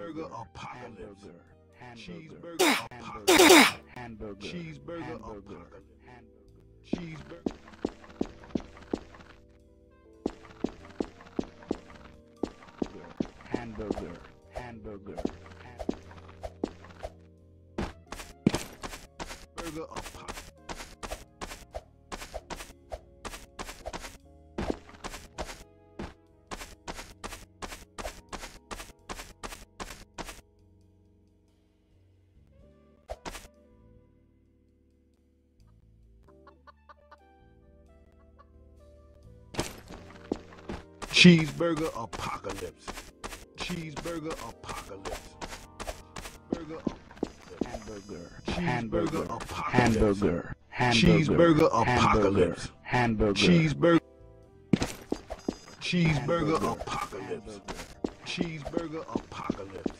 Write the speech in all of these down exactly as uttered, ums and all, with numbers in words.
Cheeseburger apocalypse. Cheeseburger, Cheeseburger apocalypse. hamburger, Cheeseburger hamburger, apocalypse. Cheeseburger. hamburger, hamburger, Burger apocalypse. Cheeseburger apocalypse. Cheeseburger apocalypse. Burger hamburger, Cheeseburger hamburger, apocalypse. hamburger, Cheeseburger apocalypse. hamburger, Cheeseburger. hamburger, Cheeseburger apocalypse. Cheeseburger apocalypse.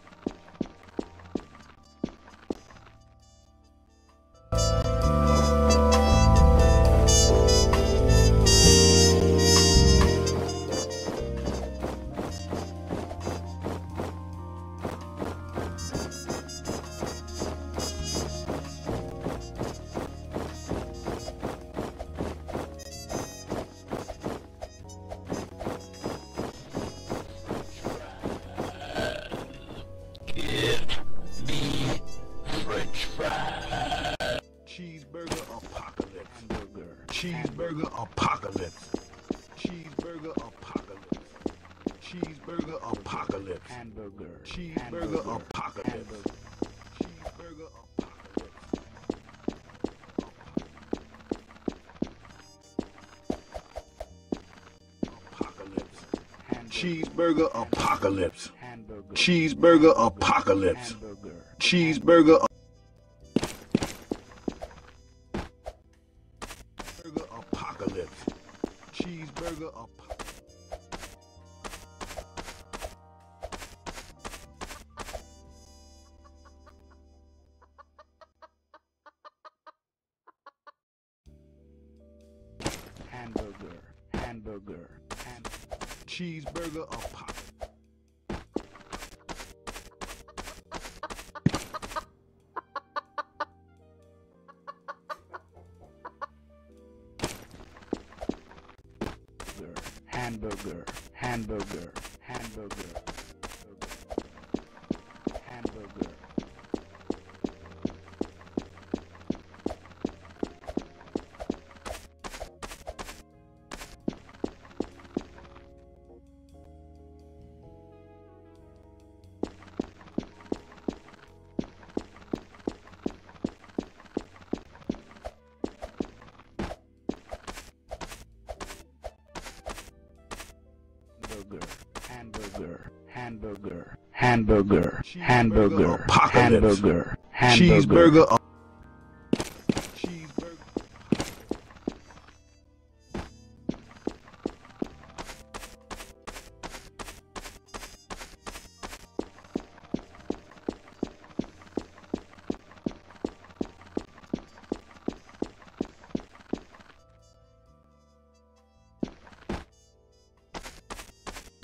Cheeseburger apocalypse. Cheeseburger apocalypse. Cheeseburger apocalypse. Cheeseburger apocalypse. hamburger, Cheeseburger apocalypse. Cheeseburger apocalypse. Apocalypse. Cheeseburger apocalypse. hamburger, Cheeseburger apocalypse. hamburger, Cheeseburger Cheeseburger apocalypse. Cheeseburger apocalypse. hamburger, hamburger, ham- Cheeseburger apocalypse. hamburger, hamburger, hamburger, hamburger, hamburger, hamburger, hamburger, hamburger, Apocalypse. hamburger, hamburger, Cheeseburger ap- Cheeseburger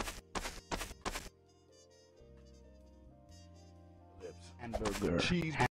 hamburger, Cheese